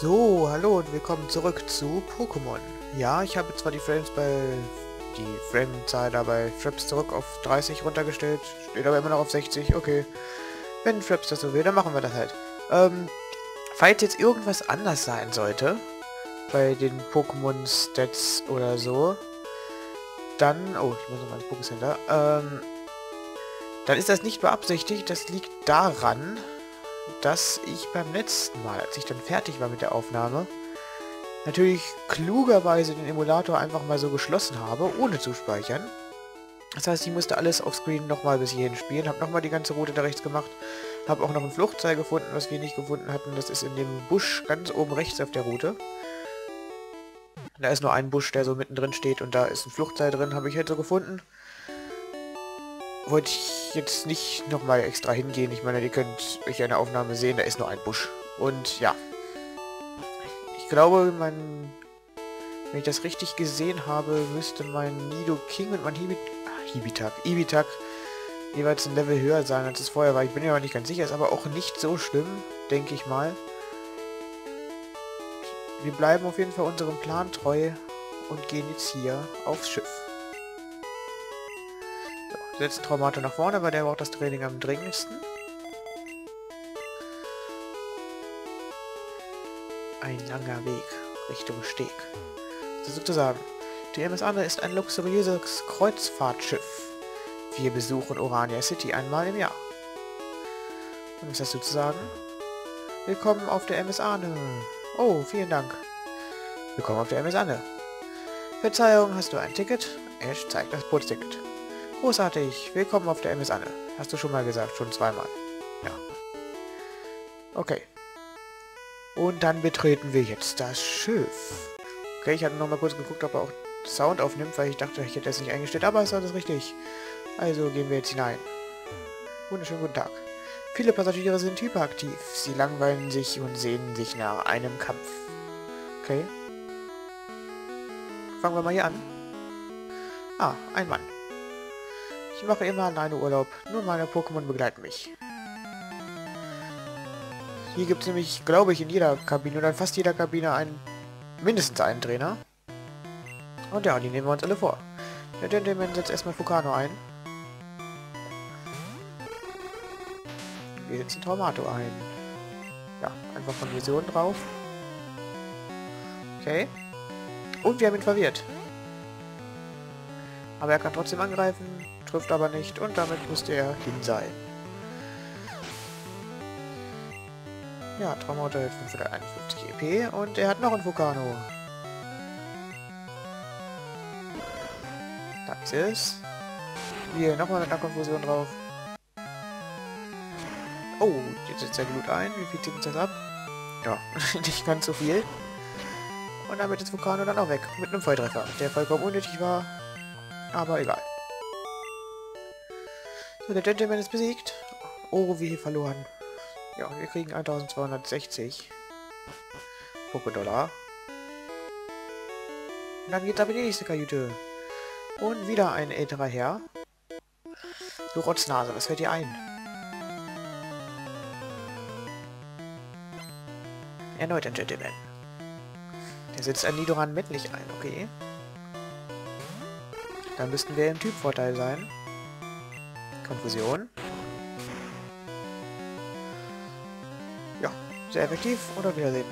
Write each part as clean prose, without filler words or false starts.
So, hallo und willkommen zurück zu Pokémon. Ja, ich habe zwar die Framezahl da bei Fraps zurück auf 30 runtergestellt, steht aber immer noch auf 60, okay. Wenn Fraps das so will, dann machen wir das halt. Falls jetzt irgendwas anders sein sollte, bei den Pokémon-Stats oder so, dann... Oh, ich muss nochmal ins Pokécenter. Dann ist das nicht beabsichtigt, das liegt daran, dass ich beim letzten Mal, als ich dann fertig war mit der Aufnahme, natürlich klugerweise den Emulator einfach mal so geschlossen habe, ohne zu speichern. Das heißt, ich musste alles auf Screen nochmal bis hierhin spielen, habe nochmal die ganze Route da rechts gemacht, habe auch noch ein Fluchtseil gefunden, was wir nicht gefunden hatten. Das ist in dem Busch ganz oben rechts auf der Route. Da ist nur ein Busch, der so mittendrin steht und da ist ein Fluchtseil drin, habe ich halt so gefunden. Wollte ich jetzt nicht nochmal extra hingehen. Ich meine, ihr könnt euch eine Aufnahme sehen, da ist nur ein Busch. Und ja. Ich glaube, wenn ich das richtig gesehen habe, müsste mein Nidoking und mein Ibitak jeweils ein Level höher sein, als es vorher war. Ich bin mir aber nicht ganz sicher, ist aber auch nicht so schlimm, denke ich mal. Wir bleiben auf jeden Fall unserem Plan treu und gehen jetzt hier aufs Schiff. Setzen Traumato nach vorne, weil der braucht das Training am dringendsten. Ein langer Weg Richtung Steg. So sozusagen. Die MS Anne ist ein luxuriöses Kreuzfahrtschiff. Wir besuchen Orania City einmal im Jahr. Und was hast du zu sagen? Willkommen auf der MS Anne. Oh, vielen Dank. Willkommen auf der MS Anne. Verzeihung, hast du ein Ticket? Ash zeigt das Bootsticket. Großartig. Willkommen auf der MS Anne. Hast du schon mal gesagt. Schon zweimal. Ja. Okay. Und dann betreten wir jetzt das Schiff. Okay, ich hatte noch mal kurz geguckt, ob er auch Sound aufnimmt, weil ich dachte, ich hätte es nicht eingestellt. Aber ist alles richtig. Also gehen wir jetzt hinein. Wunderschönen guten Tag. Viele Passagiere sind hyperaktiv. Sie langweilen sich und sehnen sich nach einem Kampf. Okay. Fangen wir mal hier an. Ah, ein Mann. Ich mache immer alleine Urlaub, nur meine Pokémon begleiten mich. Hier gibt es nämlich, glaube ich, in jeder Kabine oder in fast jeder Kabine mindestens einen Trainer. Und ja, die nehmen wir uns alle vor. Der Gentleman setzt erstmal Fukano ein. Wir setzen Traumato ein. Ja, einfach von Vision drauf. Okay. Und wir haben ihn verwirrt. Aber er kann trotzdem angreifen, trifft aber nicht und damit müsste er hin sein. Ja, Traumato hat 551 EP und er hat noch einen Fukano. Da ist es. Hier nochmal mit einer Konfusion drauf. Oh, jetzt setzt er Glut ein. Wie viel zieht uns das ab? Ja, nicht ganz so viel. Und damit ist Fukano dann auch weg. Mit einem Volltreffer, der vollkommen unnötig war. Aber egal. So, der Gentleman ist besiegt. Oh, wie viel verloren. Ja, wir kriegen 1260 Pokédollar. Und dann geht's ab in die nächste Kajüte. Und wieder ein älterer Herr. Du Rotznase, was fällt dir ein? Erneut ein Gentleman. Der setzt ein Nidoran männlich ein, okay. Dann müssten wir im Typvorteil sein. Konfusion. Ja, sehr effektiv. Und auf Wiedersehen.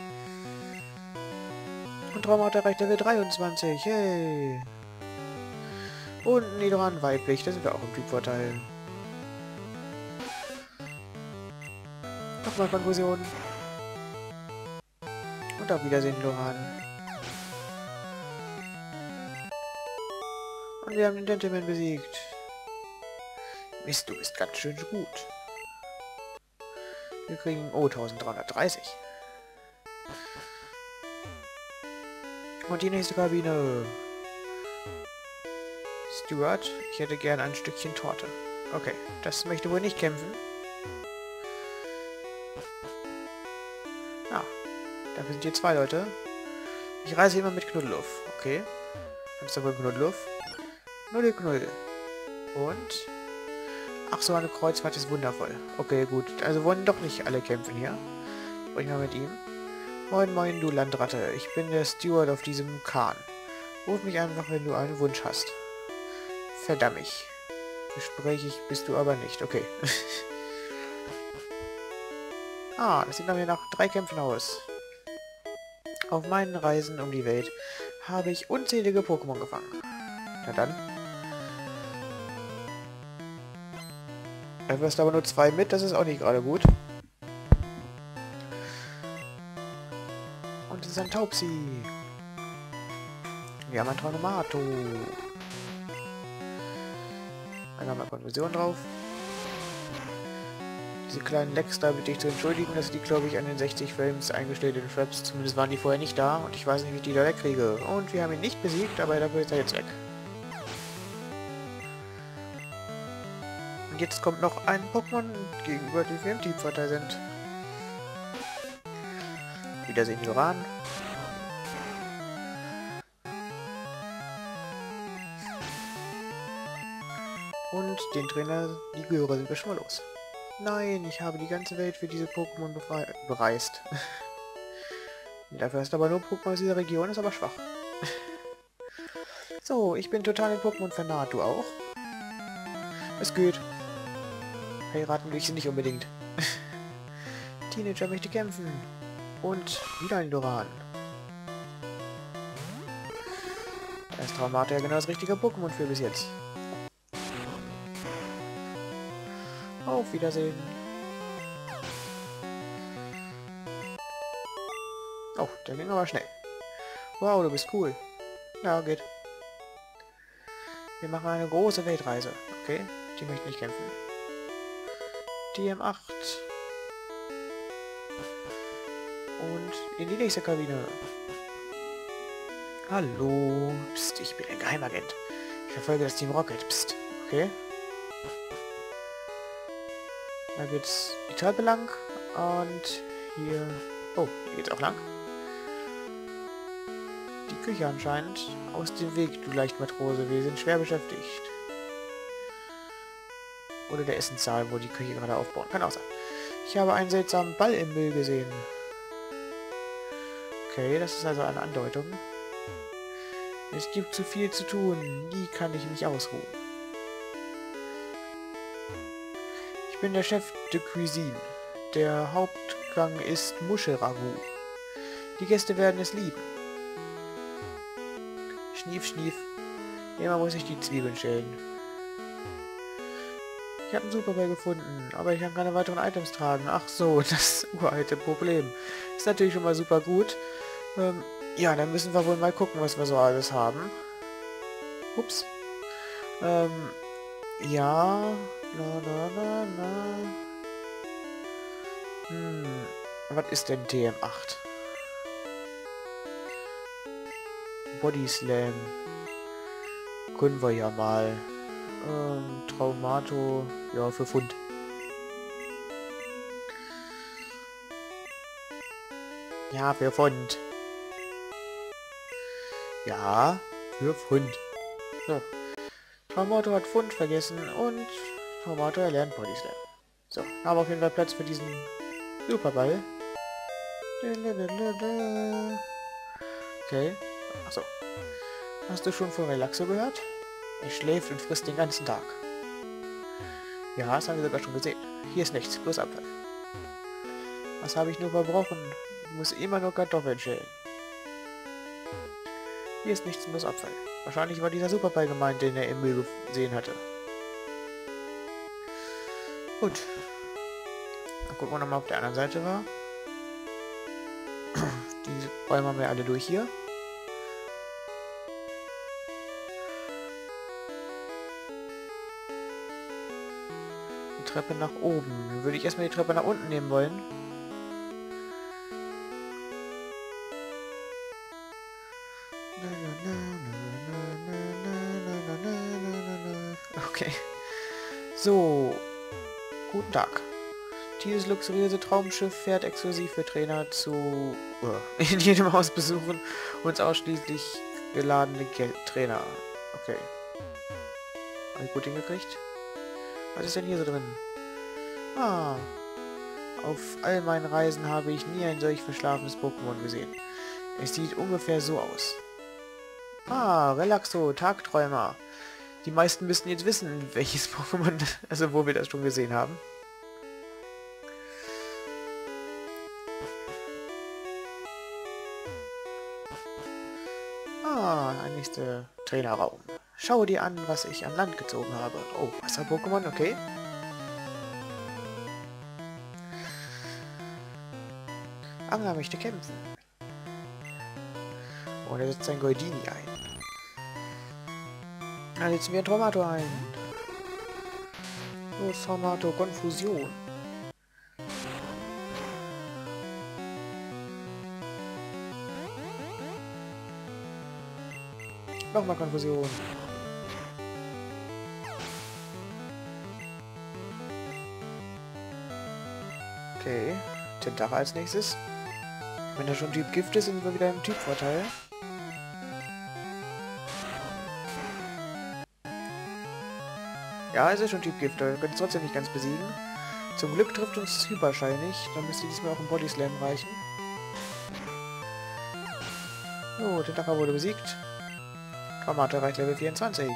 Und Traumhaut erreicht Level 23. Hey. Und Nidoran weiblich. Da sind wir auch im Typvorteil. Nochmal Konfusion. Und auf Wiedersehen, Nidoran. Und wir haben den Gentleman besiegt. Mist, du bist ganz schön gut. Wir kriegen, oh, 1330. Und die nächste Kabine. Stuart, ich hätte gern ein Stückchen Torte. Okay, das möchte wohl nicht kämpfen. Ah, dafür sind hier zwei Leute. Ich reise immer mit Knuddeluff. Okay. Kannst du wohl Knuddeluff? Knuddel, Knuddel. Und... Ach so, eine Kreuzfahrt ist wundervoll. Okay, gut. Also wollen doch nicht alle kämpfen hier. Sprich mal mit ihm. Moin moin, du Landratte. Ich bin der Steward auf diesem Kahn. Ruf mich einfach, wenn du einen Wunsch hast. Verdammt. Gesprächig bist du aber nicht. Okay. Ah, das sieht mir nach 3 Kämpfen aus. Auf meinen Reisen um die Welt habe ich unzählige Pokémon gefangen. Na dann. Du wirst aber nur 2 mit, das ist auch nicht gerade gut. Und es ist ein Taubsi. Wir haben ein Traumato. Dann haben wir Konversion drauf. Diese kleinen Lecks da bitte ich zu entschuldigen, dass die, glaube ich, an den 60 Frames eingestellt in Fraps. Zumindest waren die vorher nicht da und ich weiß nicht, wie ich die da wegkriege. Und wir haben ihn nicht besiegt, aber dafür ist er jetzt weg. Und jetzt kommt noch ein Pokémon gegenüber, die wir im Teamvorteil sind. Wiedersehen, Joran. Und den Trainer, die Göre, sind wir schon mal los. Nein, ich habe die ganze Welt für diese Pokémon bereist. Dafür ist aber nur Pokémon aus dieser Region, ist aber schwach. So, ich bin total in Pokémon vernarrt, du auch? Es geht. Heiraten will ich sie nicht unbedingt. Teenager möchte kämpfen. Und wieder ein Doran. Da ist Traumata ja genau das richtige Pokémon für bis jetzt. Auf Wiedersehen. Oh, der ging aber schnell. Wow, du bist cool. Ja, geht. Wir machen eine große Weltreise. Okay, die möchte nicht kämpfen. TM8. Und in die nächste Kabine. Hallo. Psst, ich bin ein Geheimagent. Ich verfolge das Team Rocket. Psst. Okay. Da geht's die Treppe lang. Und hier... Oh, hier geht's auch lang. Die Küche anscheinend. Aus dem Weg, du Leichtmatrose. Wir sind schwer beschäftigt. Oder der Essenssaal, wo die Küche gerade aufbauen. Kann auch sein. Ich habe einen seltsamen Ball im Müll gesehen. Okay, das ist also eine Andeutung. Es gibt zu viel zu tun. Nie kann ich mich ausruhen. Ich bin der Chef de Cuisine. Der Hauptgang ist Muschelragout. Die Gäste werden es lieben. Schnief, schnief. Immer muss ich die Zwiebeln schälen. Ich habe einen Superball gefunden, aber ich kann keine weiteren Items tragen. Ach so, das uralte Problem. Ist natürlich schon mal super gut. Ja, dann müssen wir wohl mal gucken, was wir so alles haben. Ups. Ja. Was ist denn TM8? Body Slam. Können wir ja mal. Traumato. Ja, für Pfund. Ja, für Pfund. Ja, für Pfund. So. Traumato hat Pfund vergessen und Traumato erlernt Body Slam. So, haben wir auf jeden Fall Platz für diesen Superball. Okay. Achso. Hast du schon von Relaxo gehört? Er schläft und frisst den ganzen Tag. Ja, das haben wir sogar schon gesehen. Hier ist nichts, bloß Abfall. Was habe ich nur verbrochen? Ich muss immer nur Kartoffeln schälen. Hier ist nichts, bloß Abfall. Wahrscheinlich war dieser Superball gemeint, den er im Müll gesehen hatte. Gut. Dann gucken wir nochmal, ob der anderen Seite war. Die räumen wir alle durch hier. Die Treppe nach oben. Dann würde ich erstmal die Treppe nach unten nehmen wollen. Okay. So. Guten Tag. Dieses luxuriöse Traumschiff fährt exklusiv für Trainer zu in jedem Haus besuchen und ausschließlich geladene Trainer. Okay. Hab ich gut hingekriegt? Was ist denn hier so drin? Ah. Auf all meinen Reisen habe ich nie ein solch verschlafenes Pokémon gesehen. Es sieht ungefähr so aus. Ah, Relaxo, Tagträumer. Die meisten müssten jetzt wissen, welches Pokémon, also wo wir das schon gesehen haben. Ah, ein nächster Trainerraum. Schau dir an, was ich an Land gezogen habe. Oh, Wasser-Pokémon, okay. Angler möchte kämpfen. Und er setzt sein Goldini ein. Dann setzen wir Tormato ein. Los, Tormato, Konfusion. Nochmal Konfusion. Okay. Tentacher als nächstes. Wenn er schon Typ Gift ist, sind wir wieder im Typvorteil. Ja, es ist schon Typ Gift, aber wir können es trotzdem nicht ganz besiegen. Zum Glück trifft uns Hyperschall nicht, dann müsste diesmal auch ein Body Slam reichen. So, Tentacher wurde besiegt. Tormato erreicht Level 24.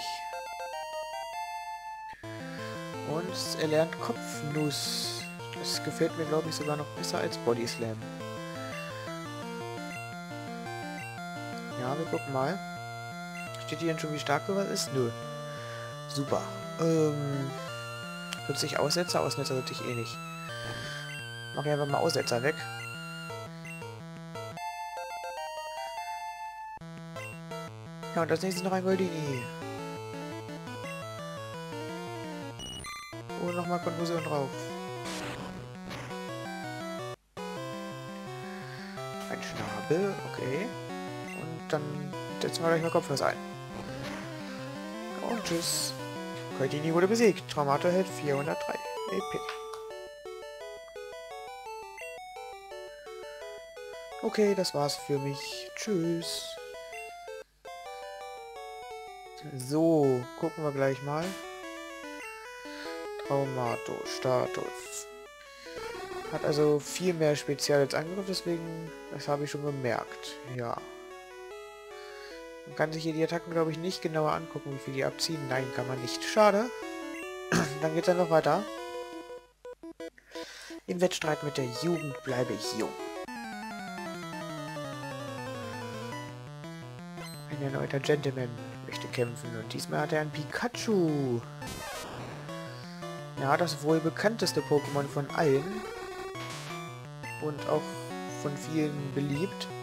Und er lernt Kopfnuss. Das gefällt mir, glaube ich, sogar noch besser als Body Slam. Ja, wir gucken mal. Steht hier denn schon, wie stark sowas ist? Nö. Super. Plötzlich Aussetzer? Aussetzer würde ich eh nicht. Mach ich einfach mal Aussetzer weg. Ja, und als nächstes noch ein Goldini. Und nochmal Konfusion drauf. Ein Schnabel, okay. Und dann setzen wir gleich mal Kopfnuss ein. Und tschüss. Goldini wurde besiegt. Tormato hält 403 EP. Okay, das war's für mich. Tschüss. So, gucken wir gleich mal. Tormato, Status. Hat also viel mehr Spezial als Angriff, deswegen, das habe ich schon bemerkt. Ja. Man kann sich hier die Attacken, glaube ich, nicht genauer angucken, wie viel die abziehen. Nein, kann man nicht. Schade. Dann geht's dann noch weiter. Im Wettstreit mit der Jugend bleibe ich jung. Ein erneuter Gentleman möchte kämpfen und diesmal hat er ein Pikachu. Ja, das wohl bekannteste Pokémon von allen. Und auch von vielen beliebt.